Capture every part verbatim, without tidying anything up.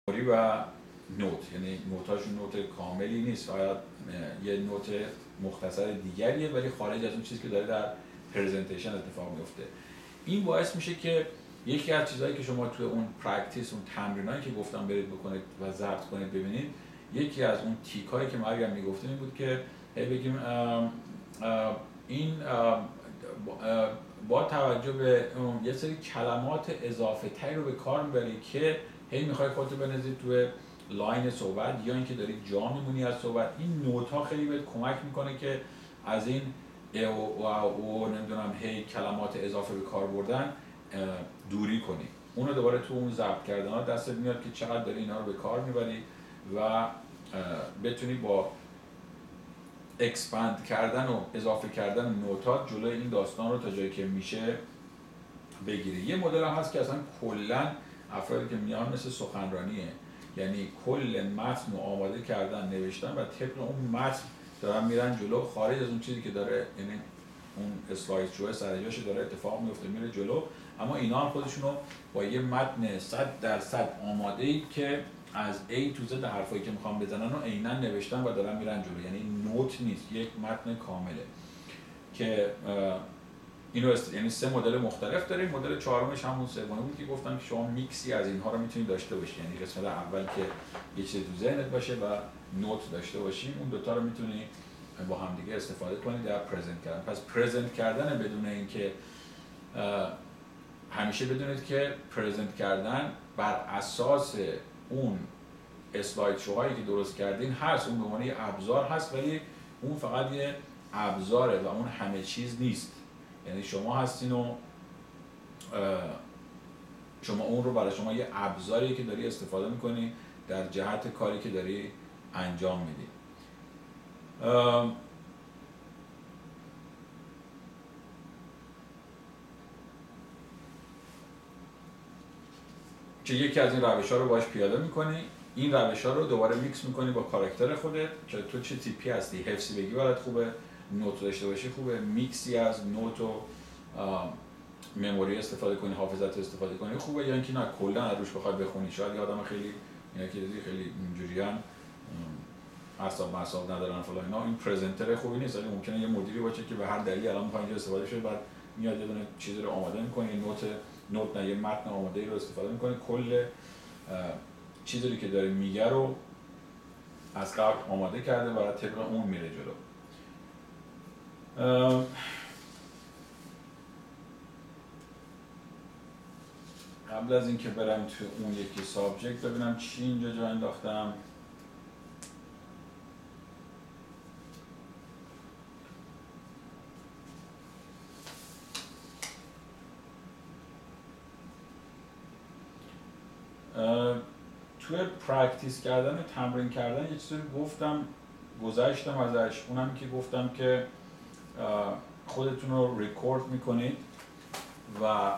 و نوت، یعنی نوتاشون نوت کاملی نیست، فقط یه نوت مختصر دیگریه ولی خارج از اون چیزی که داره در پرزنتیشن اتفاق میفته. این باعث میشه که یکی از چیزهایی که شما توی اون پرکتیس، اون تمرینایی که گفتم برید بکنید و ضبط کنید ببینید، یکی از اون تیکایی که ما اگر میگفتیم این بود که هی بگیم ام ام این ام با توجه به یه سری کلمات اضافه تری رو به کار میبری که هی میخوای خودتو بنزید توی لاین صحبت یا اینکه داری جا میمونی از صحبت. این نوت ها خیلی بهت کمک میکنه که از این او و او نمیدونم هی کلمات اضافه به کار بردن دوری کنی. اونو دوباره تو اون ضبط کردن ها دستت میاد که چقدر داری اینا رو به کار میبری و بتونی با اکسپند کردن و اضافه کردن نوتات جلوی این داستان رو تا جایی که میشه بگیری. یه مدل هم هست که اصلا کلا افرادی که میان مثل سخنرانیه، یعنی کل متن رو آماده کردن، نوشتن و طبق اون متن دارن میرن جلو، خارج از اون چیزی که داره، یعنی اون اسلاید شو سر جاش داره اتفاق میفته میره جلو، اما اینا هم خودشونو با یه متن صد درصد آماده‌ای که از A تو Z حرفایی که میخوام بزنن رو عیناً نوشتن و دارن میرن جلو، یعنی نوت نیست، یک متن کامله که اینو است. یعنی سه مدل مختلف داریم. مدل چهارمش همون سومی بود که گفتم که شما میکسی از اینها رو میتونید داشته باشید، یعنی قسمت اول که یه چیز تو ذهنت باشه و نوت داشته باشیم، اون دوتا رو میتونی با همدیگه استفاده کنید در پرزنت کردن. پس پرزنت کردن بدون اینکه همیشه بدونید که پرزنت کردن بر اساس اون اسلاید شوهایی که درست کردین هست، اون به عنوان یه ابزار هست، ولی اون فقط یه ابزاره و اون همه چیز نیست. یعنی شما هستین و شما اون رو برای شما یه ابزاری که داری استفاده میکنی در جهت کاری که داری انجام میدی. که یکی از این روش ها رو باش پیاده میکنی، این روش ها رو دوباره میکس میکنی با کاراکتر خودت که تو چه تیپی هستی، حفظی بگی برات خوبه، نوت داشته باشی خوبه، میکسی از نوت و مموری استفاده کنی، حافظت استفاده کنی خوبه، یا اینکه نه کلا روش بخواد بخونی. شاید یه آدم خیلی اینا که دیدی خیلی اینجوریان اعصاب معصاب ندارن فلان اینا، این پرزنتر خوبی نیست، ولی ممکنه یه مدیری باشه که به هر دلیلی الان میخواد اینجا استفاده شه، بعد میاد یه دونه چیزی رو آماده میکنه، نوت نوت نه یه متن آماده ای رو استفاده میکنه، کل چیزی که داره میگه رو از قبل آماده کرده و طبق اون میره جلو. قبل از اینکه برم تو اون یکی سابجکت ببینم چی اینجا جا انداختم. توی پرکتیس کردن و تمرین کردن یه چیزی گفتم گذشتم ازش، اونم که گفتم که خودتون رو ریکورد میکنید و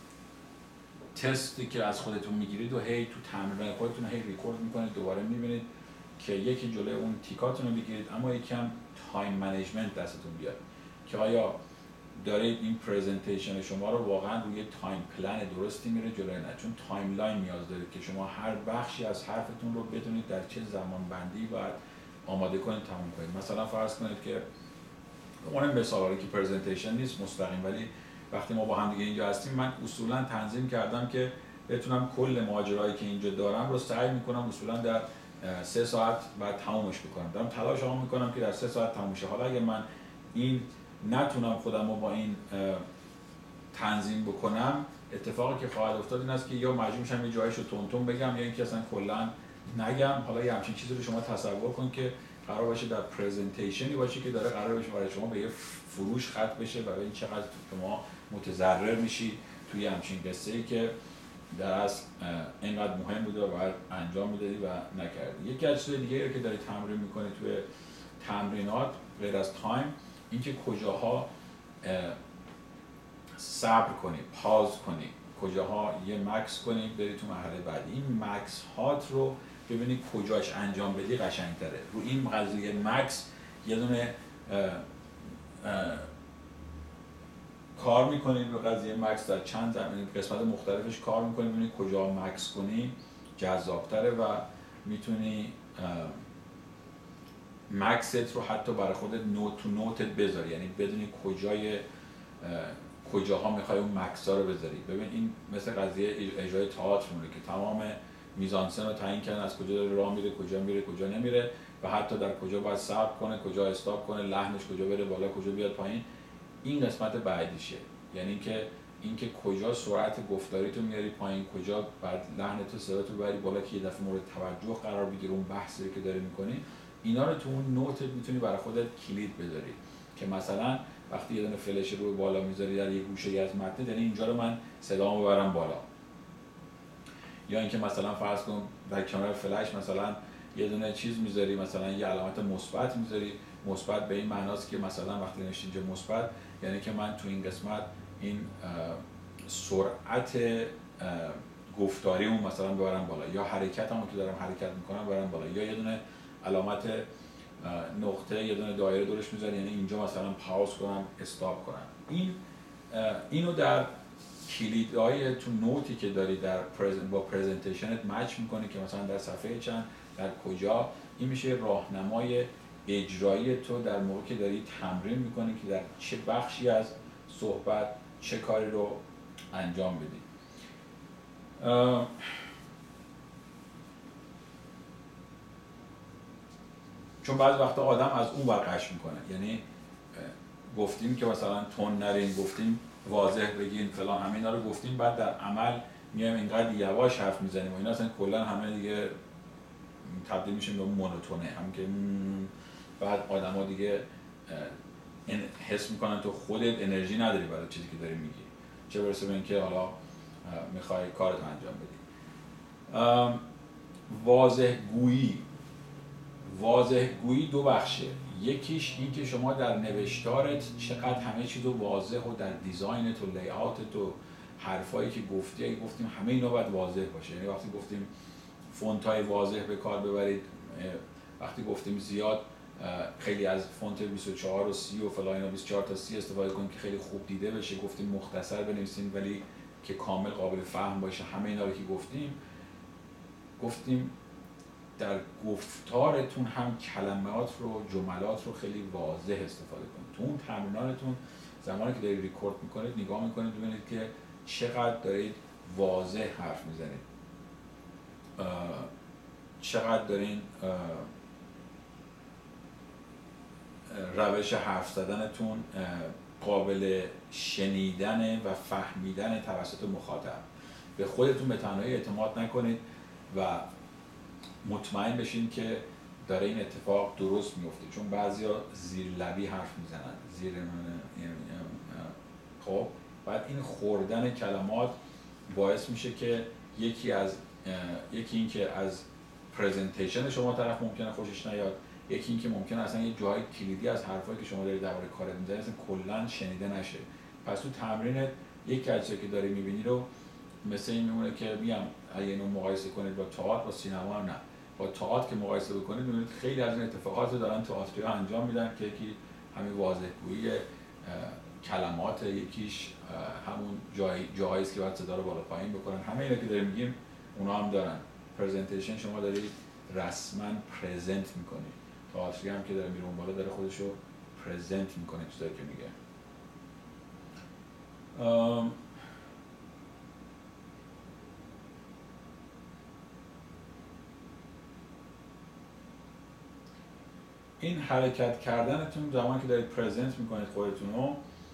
تستی که از خودتون میگیرید و هی تو تمرین خودتون هی ریکورد میکنید، دوباره میبینید که یکی جلوی اون تیکاتون رو بگیرید، اما یکم تایم منیجمنت دستتون بیاد که آیا دارید این پرزنتیشن شما رو واقعا روی تایم پلن درستی میره جلوی نه، چون تایملاین نیاز دارید که شما هر بخشی از حرفتون رو بدونید در چه زمان بندی باید آماده کنید تموم کنید. مثلا فرض کنید که اون مثالی که پرزنتیشن نیست مستقیم، ولی وقتی ما با هم دیگه اینجا هستیم من اصولا تنظیم کردم که بتونم کل ماجرایی که اینجا دارم رو سعی میکنم اصولا در سه ساعت بعد تمومش بکنم. دارم تلاش هم میکنم که در سه ساعت تموم شه. حالا اگه من این نتونم خودم رو با این تنظیم بکنم، اتفاقی که خواهد افتاد این است که یا مجبور میشم یه جایشو تون تون بگم یا اینکه اصلا کلا نگم. حالا یه همچین چیزی رو شما تصور کن که قرار باشه در پرزنتیشنی باشه که داره قرار باشه برای شما به یه فروش ختم بشه و ببین چقدر شما متضرر میشی توی همچین قصه‌ای که در اصل اینقدر مهم بوده و باید انجام میدادی و نکردی. یکی از چیزهای دیگه که داری تمرین میکنی توی تمرینات غیر از تایم، اینکه کجاها صبر کنی، پاز کنی، کجاها یه مکس کنی بری تو مرحله بعدی. این مکس هات رو ببینی کجاش انجام بدی قشنگتره. رو این قضیه مکس یه دونه اه اه کار میکنید، رو قضیه مکس در چند زمین قسمت مختلفش کار میکنید، ببینید کجا مکس کنی جذابتره و میتونی مکست رو حتی برای خودت نوت تو نوتت بذاری، یعنی بدونی کجای کجاها میخوای اون مکس ها رو بذاری. ببین این مثل قضیه اجرای تئاتر مونه که تمام میزانسن رو تعیین کردن، از کجا داره راه میره، کجا میره، کجا نمیره و حتی در کجا باید صبر کنه، کجا استاپ کنه، لحنش کجا بره بالا، کجا بیاد پایین. این قسمت بعدیشه، یعنی اینکه اینکه کجا سرعت گفتاری تو میاری پایین، کجا بعد لحن تو صدا تو ببری بالا که یه دفعه مورد توجه قرار بگیره اون بحثی که داری میکنی. اینا رو تو اون نوتت میتونی برای خودت کلید بذاری که مثلا وقتی یه دونه فلش رو بالا میذاری در یه گوشه از متن، یعنی اینجا رو من صدامو ببرم بالا. یا اینکه مثلا فرض کن در کنار فلش مثلا یه دونه چیز میذاری، مثلا یه علامت مثبت میذاری. مثبت به این معناست که مثلا وقتی نوشتی اینجا مثبت، یعنی که من تو این قسمت این سرعت گفتاریمو مثلا ببرم بالا، یا حرکتمو که دارم حرکت میکنم ببرم بالا، یا یه دونه علامت نقطه یه دونه دایره دورش میذاری، یعنی اینجا مثلا پاوز کنم، استاپ کنم. این اینو در کلیدهای تو نوتی که داری در پرزنت با پرزنتیشنت مچ میکنی که مثلا در صفحه چند، در کجا. این میشه راهنمای اجرایی تو در موقع که داری تمرین میکنی که در چه بخشی از صحبت چه کاری رو انجام بدی. چون بعضی وقتا آدم از اون ور قش میکنه، یعنی گفتیم که مثلا تون نرین، گفتیم واضح بگین فلان، همه اینا رو گفتیم، بعد در عمل میایم اینقدر یواش حرف میزنیم و اینا اصلا کلا همه دیگه تبدیل میشیم به مونوتونه، هم که بعد آدما دیگه حس میکنن تو خودت انرژی نداری برای چیزی که داری میگی، چه برسه به اینکه حالا میخوای کارت انجام بدی. واضح گویی واضح گویی دو بخشه. یکیش این که شما در نوشتارت چقدر همه چیز رو واضح و در دیزاینت و لی‌آوتت و حرفایی که گفتی، اگه گفتیم همه اینا باید واضح باشه، یعنی وقتی گفتیم فونت‌های واضح به کار ببرید، وقتی گفتیم زیاد خیلی از فونت بیست و چهار و سی و فلان اینا بیست و چهار تا سی استفاده کنید که خیلی خوب دیده بشه. گفتیم مختصر بنویسین ولی که کامل قابل فهم باشه. همه اینا رو که گفتیم گفتیم در گفتارتون هم کلمات رو، جملات رو خیلی واضح استفاده کنید. تو اون تمریناتتون زمانی که دارید ریکورد میکنید نگاه میکنید ببینید که چقدر دارید واضح حرف میزنید، چقدر دارین روش حرف زدنتون قابل شنیدن و فهمیدن توسط مخاطب. به خودتون به تنهایی اعتماد نکنید و مطمئن بشین که داره این اتفاق درست میفته، چون بعضیا زیر لبی حرف میزنن، زیر خب بعد این خوردن کلمات باعث میشه که یکی از یکی این که از پرزنتیشن شما طرف ممکنه خوشش نیاد، یکی این که ممکنه اصلا یه جای کلیدی از حرفایی که شما دارید درباره کارت میزنید اصلا کلا شنیده نشه. پس تو تمرینت یک اجزایی که داری میبینی رو مثل این میمونه که میگم اگه اینو مقایسه کنید با تئاتر با سینما، نه با تئاتر که مقایسه بکنید میبینید خیلی از این اتفاقات رو دارن تئاترها انجام میدن که یکی همین واضح‌گویی کلمات، یکیش همون جای جاهایی است که باید صدا رو بالا پایین بکنن. همه اینا که داریم میگیم اونا هم دارن. پرزنتیشن شما دارید رسما پرزنت میکنید، تئاتری هم که داره میره اون بالا داره خودش رو پرزنت میکنه چیزایی که میگه. این حرکت کردنتون زمانی که دارید پرزنت میکنید خودتون رو،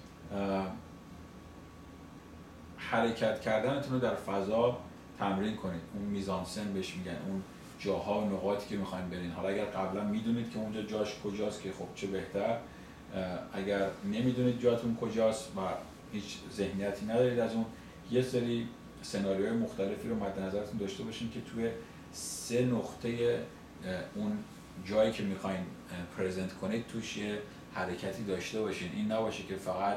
حرکت کردنتون رو در فضا تمرین کنید. اون میزانسن بهش میگن، اون جاها و نقاطی که میخواین برین. حالا اگر قبلا میدونید که اونجا جاش کجاست که خب چه بهتر، اگر نمیدونید جاتون کجاست و هیچ ذهنیتی ندارید از اون، یه سری سناریوهای مختلفی رو مد نظرتون داشته باشین که توی سه نقطه اون جایی که میخواین پرزنت کنید توش یه حرکتی داشته باشین. این نباشه که فقط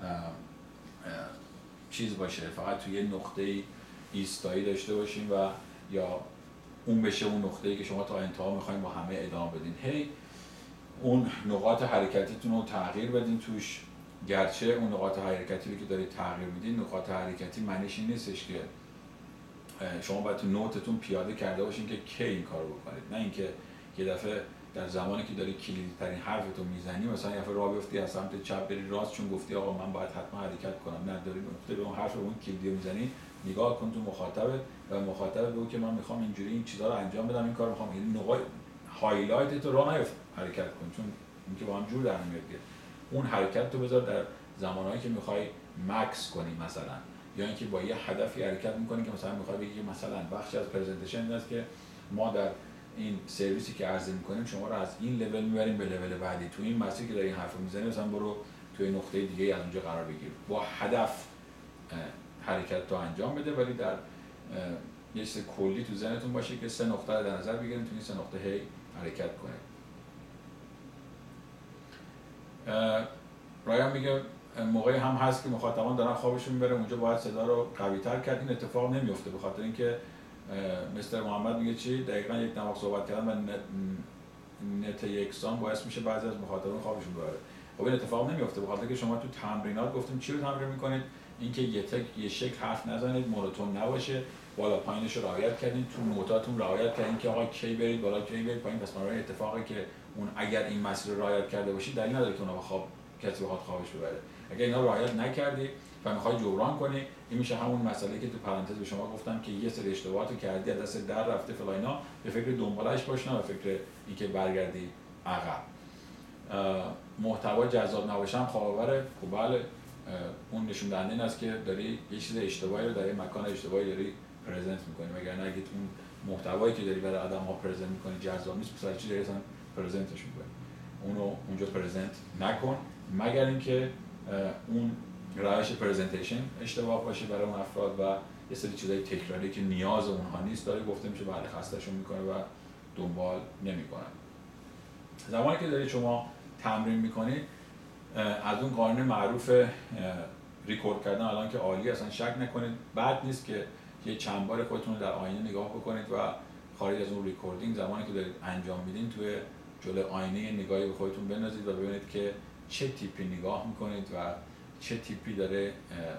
چیز باشه، فقط توی یه نقطه ایستایی داشته باشین و یا اون بشه اون نقطه‌ای که شما تا انتها میخواین با همه ادامه بدین. هی اون نقاط حرکتیتون رو تغییر بدین توش، گرچه اون نقاط حرکتی رو که دارید تغییر میدین، نقاط حرکتی معنیش این نیستش که شما باید تو نوتتون پیاده کرده باشین که کی این کارو بکنید، نه اینکه یه دفعه در زمانی که داری کلیدی ترین حرفتو میزنی مثلا یه دفعه راه بیفتی از سمت چپ بری راست چون گفتی آقا من باید حتما حرکت کنم. نه، داری نقطه به اون حرف اون کلیدی میزنی، نگاه کن تو مخاطبت و مخاطب بگو که من میخوام اینجوری این چیزا رو انجام بدم، این کارو میخوام، یعنی نقاط هایلایت تو راه نیفت حرکت کن، چون اینکه با هم جور در میاد. اون حرکت تو بذار در زمانهایی که میخوای مکس کنی مثلا، یا اینکه با یه هدفی حرکت میکنی که مثلا میخوای بگی مثلا بخشی از پرزنتیشن این است که ما در این سرویسی که عرضه میکنیم شما رو از این لول میبریم به لول بعدی، تو این مسیر که داری این حرفو میزنی مثلا برو توی نقطه دیگه از اونجا قرار بگیر. با هدف حرکت تو انجام بده، ولی در یه چیز کلی تو ذهنتون باشه که سه نقطه رو در نظر بگیرید تو این سه نقطه هی حرکت کنید. رایان میگه موقعی هم هست که مخاطبان دارن خوابشون میبره، اونجا باید صدا رو قوی‌تر کرد. این اتفاق نمیفته به خاطر اینکه مستر محمد میگه چی؟ دقیقاً یک نواخت صحبت کردن و نت یکسان باعث میشه بعضی از مخاطبان خوابشون ببره. خب این اتفاق نمیفته به خاطر که شما تو تمرینات گفتیم چی رو تمرین میکنید؟ اینکه یه تک یه شکل حرف نزنید، مونوتون نباشه، بالا پایینش رو رعایت کردین، تو نوتاتون رعایت کردین که آقا کی برید بالا کی برید پایین. پس برای اتفاقی که اون اگر این مسیر رو رعایت کرده باشید دلیل نداره که اونها خواب کسی بخواد خوابش ببره. اگر اینا رو رعایت نکردی و میخوای جبران کنی، این میشه همون مسئله که تو پرانتز به شما گفتم که یه سری اشتباهاتو کردی، از دست در رفته فلاینا، به فکر دنبالش باش نه به فکر اینکه برگردی عقب. محتوا جذاب نباشه خواب‌آوره. خب بله، اون نشون دهنده این است که داری یه چیز اشتباهی رو در یه مکان اشتباهی داری پرزنت می‌کنی، وگرنه اگه اون محتوایی که داری برای آدم‌ها پرزنت می‌کنی جذاب نیست، مثلا چی داری اصلا پرزنتش می‌کنی، اونو اونجا پرزنت نکن، مگر اینکه اون روش پرزنتیشن اشتباه باشه برای اون افراد و یه سری چیزای تکراری که نیاز اونها نیست داره گفته میشه بله خسته‌شون می‌کنه و دنبال نمی‌کنن. زمانی که داری شما تمرین می‌کنی از اون قانون معروف ریکورد کردن الان که عالی، اصلا شک نکنید، بد نیست که یه چند بار خودتون رو در آینه نگاه بکنید و خارج از اون ریکوردینگ زمانی که دارید انجام میدین توی جلوی آینه نگاهی به خودتون بندازید و ببینید که چه تیپی نگاه میکنید و چه تیپی داره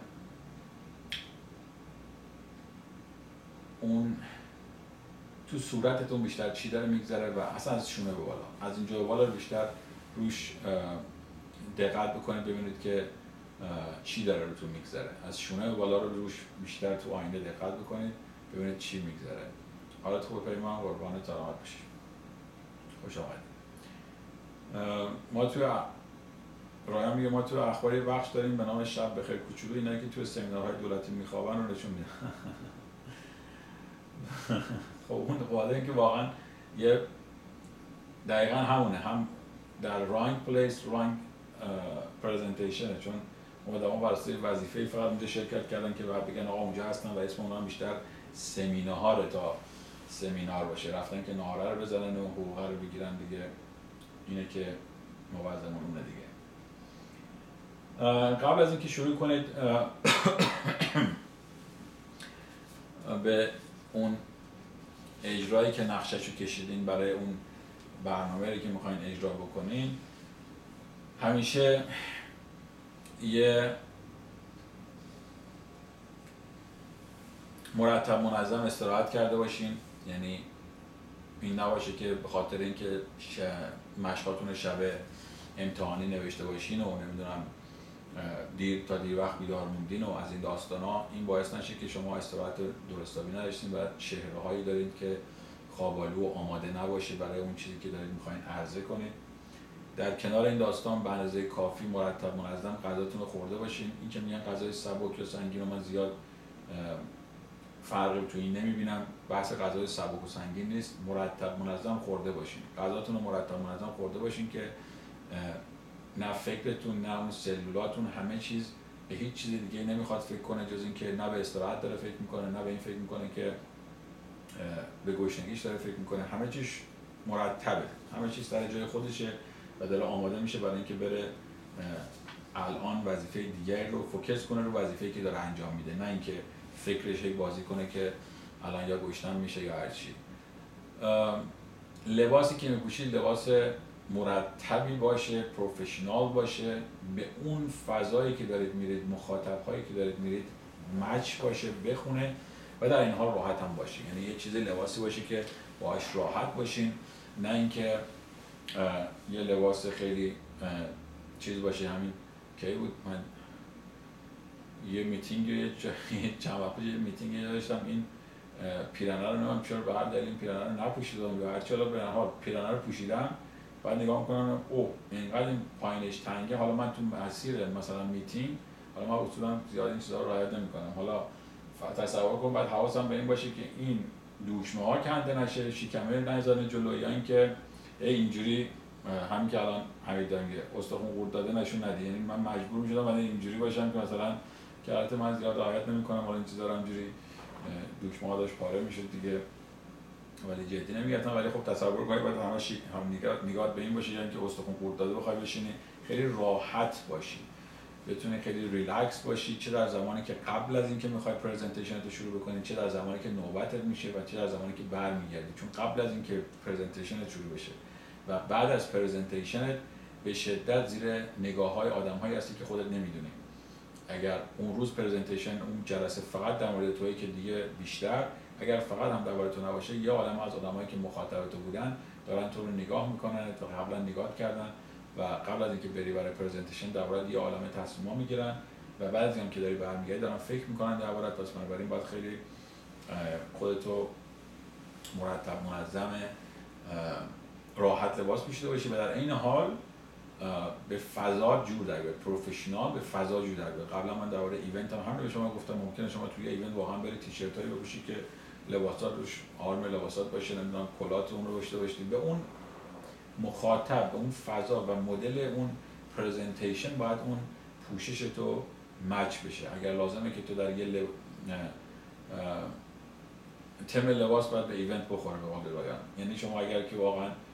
اون تو صورتتون بیشتر چی داره میگذره و اصلا از شونه به بالا، از اینجا به بالا بیشتر روش دقت بکنید ببینید که چی داره رو تو میگذره، از شونه به بالا رو روش بیشتر تو آینه دقت بکنید ببینید چی میگذره. حالت خوب پیمان، قربان سلامت باشید، خوش آمدید. ما توی رایان میگه ما توی اخباری بخش داریم به نام شب بخیر کوچولو، اینایی که توی سمینارهای دولتی میخوابن رو نشون میدن. خب اون قاعده این که واقعا یه دقیقا همونه، هم در رانگ پلیس رانگ پرزنتیشنه، چون اومدن واسه وظیفه فقط اونجا شرکت کردن که بعد بگن آقا اونجا هستن و اسم اونها بیشتر سمینار تا سمینار باشه، رفتن که نهاره رو بزنن و حقوق رو بگیرن دیگه، اینه که موازمون اونه دیگه. قبل از اینکه شروع کنید به اون اجرایی که نقشه‌شو کشیدین برای اون برنامه‌ای که میخواین اجرا بکنین، همیشه یه مرتب منظم استراحت کرده باشین، یعنی این نباشه که به خاطر اینکه مشقاتون شب امتحانی نوشته باشین و نمیدونم دیر تا دیر وقت بیدار موندین و از این داستانا، این باعث نشه که شما استراحت درستابی نداشتین و چهره‌هایی دارید که خواب‌آلود و آماده نباشه برای اون چیزی که دارید میخواین عرضه کنید. در کنار این داستان به اندازه کافی مرتب منظم غذاتون رو خورده باشین. این که میگن غذای سبک یا سنگین رو من زیاد فرقی تو این نمیبینم، بحث غذای سبک و سنگین نیست، مرتب منظم خورده باشین، غذاتون رو مرتب منظم خورده باشین که نه فکرتون نه اون سلولاتون همه چیز به هیچ چیز دیگه نمیخواد فکر کنه جز این که نه به استراحت داره فکر میکنه نه به این فکر میکنه که به گشنگیش داره فکر میکنه، همه چیز مرتبه، همه چیز در جای خودشه و داره آماده میشه برای اینکه بره الان وظیفه دیگری رو فوکس کنه رو وظیفه‌ای که داره انجام میده، نه اینکه فکرش هی بازی کنه که الان یا گشنم میشه یا هر چی. لباسی که میپوشید لباس مرتبی باشه، پروفشنال باشه، به اون فضایی که دارید میرید، مخاطب‌هایی که دارید میرید مچ باشه، بخونه و در این حال راحت هم باشین، یعنی یه چیز لباسی باشه که باهاش راحت باشین، نه اینکه یه لباس خیلی چیز باشه. همین کی بود من یه میتینگ یه چند وقت یه میتینگ داشتم، این پیرنه رو نمیدونم چرا به هر دلیل این پیرنه رو نپوشیدم یا هر چی، حالا به هر حال پیرنه رو پوشیدم، بعد نگاه میکنم اوه اینقدر این پایینش تنگه، حالا من تو مسیر مثلا میتینگ، حالا من اصولا زیاد این چیزا رو رعایت نمیکنم، حالا تصور کن بعد حواسم به این باشه که این دوشمه ها کنده نشه، شکمه نذاره جلو، یا اینکه اینجوری همین که الان حمید داره میگه استخوان قورت داده نشون ندی، یعنی من مجبور میشدم من اینجوری باشم که مثلا که البته من زیاد رعایت نمیکنم، حالا این چیزا رو همجوری دوشمه ها داشت پاره میشد دیگه، ولی جدی نمیگفتم. ولی خب تصور کنید باید همه شیک هم نگاه نگاه به این باشه، یعنی که استخوان قورت داده بخوای بشینی، خیلی راحت باشی، بتونی خیلی ریلکس باشی، چه در زمانی که قبل از اینکه میخوای پرزنتیشن رو شروع بکنی، چه در زمانی که نوبتت میشه و چه در زمانی که برمیگردی. چون قبل از اینکه پرزنتیشن شروع بشه و بعد از پرزنتیشن به شدت زیر نگاه‌های آدم‌هایی هستی که خودت نمیدونی. اگر اون روز پرزنتیشن اون جلسه فقط در مورد توئه که دیگه بیشتر، اگر فقط هم درباره تو نباشه، یا آدم از آدمایی که مخاطب تو بودن دارن تو رو نگاه میکنن و قبلا نگاه کردن و قبل از اینکه بری برای پرزنتیشن درباره یه عالمه تصمیم‌ها میگیرن و بعد از اینکه داری برمیگردی دارن فکر میکنن درباره پس بنابراین باید خیلی خودتو مرتب منظم راحت لباس پوشیده باشی و در این حال به فضا جور در بیاد، پروفشنال به فضا جور در بیاد. قبلا من درباره ایونت هم همین به شما گفتم، ممکنه شما توی ایونت واقعا بری تیشرتایی بپوشی که لباسات روش آرم لباسات باشه، نمیدونم کلات اون رو داشته باشی، به اون مخاطب، به اون فضا و مدل اون پرزنتیشن باید اون پوشش تو مچ بشه. اگر لازمه که تو در یه لب... تم لباس باید به ایونت بخوره به قول رایان، یعنی شما اگر که واقعا